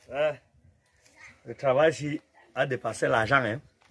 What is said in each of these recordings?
Le travail ici a dépassé l'argent.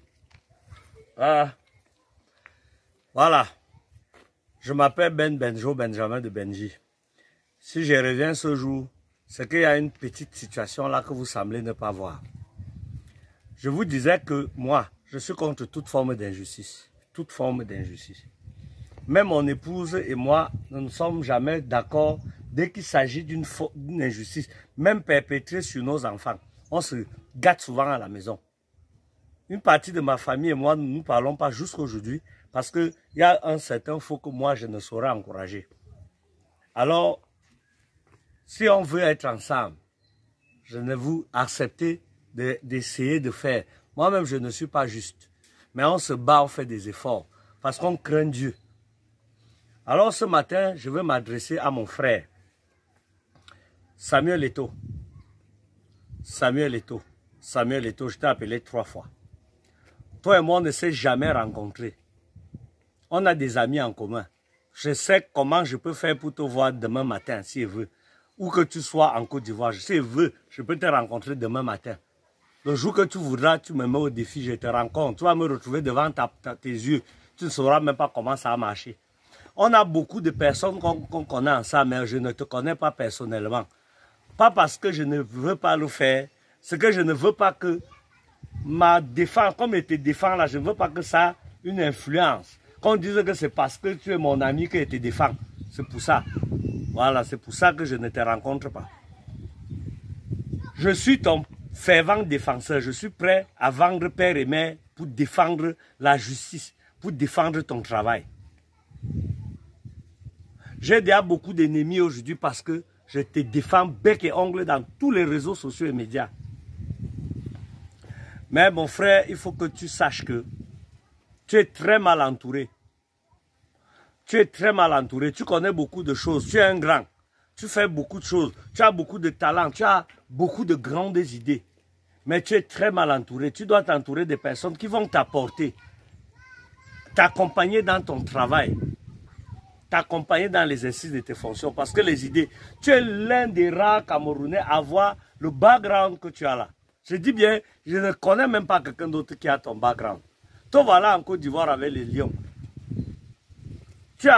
Voilà. Je m'appelle Benjo Benjamin de Benji. Si je reviens ce jour, c'est qu'il y a une petite situation là que vous semblez ne pas voir. Je vous disais que moi, je suis contre toute forme d'injustice. Toute forme d'injustice. Même mon épouse et moi, nous ne sommes jamais d'accord dès qu'il s'agit d'une injustice, même perpétrée sur nos enfants. On se gâte souvent à la maison. Une partie de ma famille et moi, nous ne parlons pas jusqu'à aujourd'hui parce qu'il y a un certain faux que moi, je ne saurais encourager. Alors, si on veut être ensemble, je ne vous accepter d'essayer de faire. Moi-même, je ne suis pas juste. Mais on se bat, on fait des efforts parce qu'on craint Dieu. Alors ce matin, je veux m'adresser à mon frère, Samuel Eto'o. Samuel Eto'o. Samuel Eto'o, je t'ai appelé 3 fois. Toi et moi, on ne s'est jamais rencontrés. On a des amis en commun. Je sais comment je peux faire pour te voir demain matin, si il veut. Où que tu sois en Côte d'Ivoire, si il veut, je peux te rencontrer demain matin. Le jour que tu voudras, tu me mets au défi, je te rencontre. Tu vas me retrouver devant tes yeux. Tu ne sauras même pas comment ça a marché. On a beaucoup de personnes qu'on connaît ensemble, mais je ne te connais pas personnellement. Pas parce que je ne veux pas le faire, c'est que je ne veux pas que ma défense, comme je te défends là, je ne veux pas que ça ait une influence. Qu'on dise que c'est parce que tu es mon ami que je te défends. C'est pour ça. Voilà, c'est pour ça que je ne te rencontre pas. Je suis ton fervent défenseur. Je suis prêt à vendre père et mère pour défendre la justice, pour défendre ton travail. J'ai déjà beaucoup d'ennemis aujourd'hui parce que je te défends bec et ongle dans tous les réseaux sociaux et médias. Mais mon frère, il faut que tu saches que tu es très mal entouré. Tu es très mal entouré. Tu connais beaucoup de choses. Tu es un grand. Tu fais beaucoup de choses. Tu as beaucoup de talent. Tu as beaucoup de grandes idées. Mais tu es très mal entouré. Tu dois t'entourer de personnes qui vont t'apporter, t'accompagner dans ton travail, t'accompagner dans l'exercice de tes fonctions. Parce que les idées, tu es l'un des rares Camerounais à avoir le background que tu as là. Je dis bien, je ne connais même pas quelqu'un d'autre qui a ton background. Toi, voilà en Côte d'Ivoire avec les Lions. Tu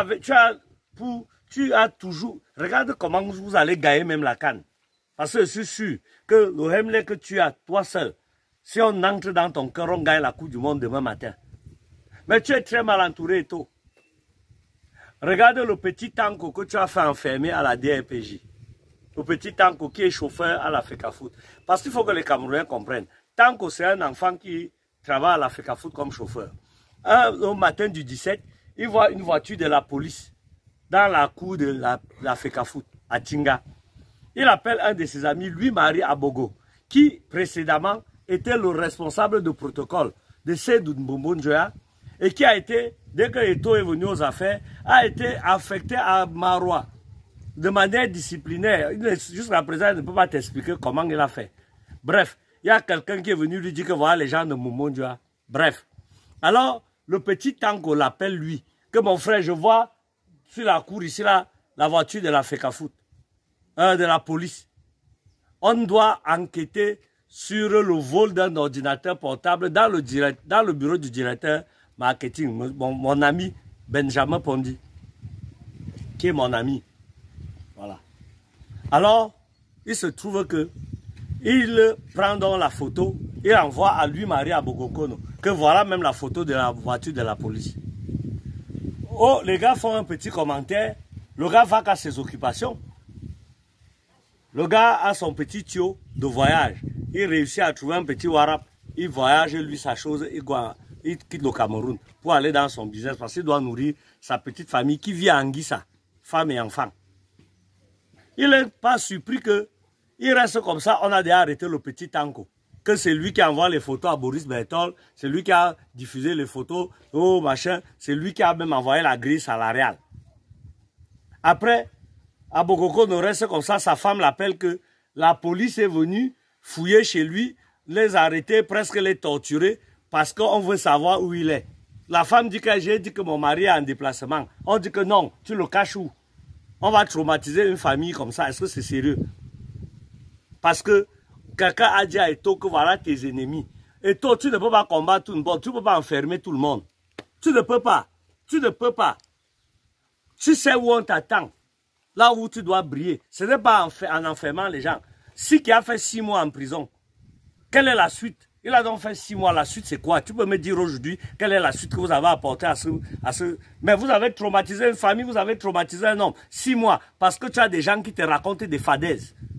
as toujours... Regarde comment vous allez gagner même la CAN. Parce que je suis sûr que le Hemley que tu as, toi seul, si on entre dans ton cœur, on gagne la Coupe du Monde demain matin. Mais tu es très mal entouré et tout. Regarde le petit Tanko que tu as fait enfermer à la DRPJ. Le petit Tanko qui est chauffeur à la FECAFOOT. Parce qu'il faut que les Camerounais comprennent. Tanko, c'est un enfant qui travaille à la FECAFOOT comme chauffeur. Au matin du 17, il voit une voiture de la police dans la cour de la FECAFOOT à Tinga. Il appelle un de ses amis, Louis-Marie Abogo, qui précédemment était le responsable de protocole de Seydou Mbombo Njoya et qui a été, dès que Eto'o est venu aux affaires, a été affecté à Marois de manière disciplinaire. Jusqu'à présent, il ne peut pas t'expliquer comment il a fait. Bref, il y a quelqu'un qui est venu lui dire que voilà les gens de Mbombo Njoya. Bref. Alors, le petit Tanko l'appelle lui, que mon frère, je vois sur la cour ici, là, la voiture de la FECAFOOT, de la police. On doit enquêter sur le vol d'un ordinateur portable dans le bureau du directeur marketing, mon ami Benjamin Pondi, qui est mon ami. Voilà. Alors, il se trouve que il prend donc la photo et envoie à lui, Marie Abogokono, que voilà même la photo de la voiture de la police. Oh, les gars font un petit commentaire. Le gars va qu'à ses occupations. Le gars a son petit tuyau de voyage. Il réussit à trouver un petit warap. Il voyage, lui, sa chose. Il quitte le Cameroun pour aller dans son business parce qu'il doit nourrir sa petite famille qui vit à Anguissa, femme et enfant. Il n'est pas surpris qu'il reste comme ça. On a déjà arrêté le petit Tanko. Que c'est lui qui envoie les photos à Boris Bertol. C'est lui qui a diffusé les photos. Oh, machin. C'est lui qui a même envoyé la grille salariale. Après, Abogoko ne reste comme ça. Sa femme l'appelle que la police est venue fouiller chez lui, les arrêter, presque les torturer parce qu'on veut savoir où il est. La femme dit que j'ai dit que mon mari est en déplacement. On dit que non, tu le caches où? On va traumatiser une famille comme ça. Est-ce que c'est sérieux? Parce que quelqu'un a dit à Eto que voilà tes ennemis. Eto, tu ne peux pas combattre tout le monde, tu ne peux pas enfermer tout le monde. Tu ne peux pas, tu ne peux pas. Tu sais où on t'attend, là où tu dois briller. Ce n'est pas en enfermant les gens. Si qui a fait 6 mois en prison, quelle est la suite? Il a donc fait 6 mois. La suite, c'est quoi? Tu peux me dire aujourd'hui quelle est la suite que vous avez apportée à ce... Mais vous avez traumatisé une famille, vous avez traumatisé un homme. 6 mois. Parce que tu as des gens qui te racontent des fadaises.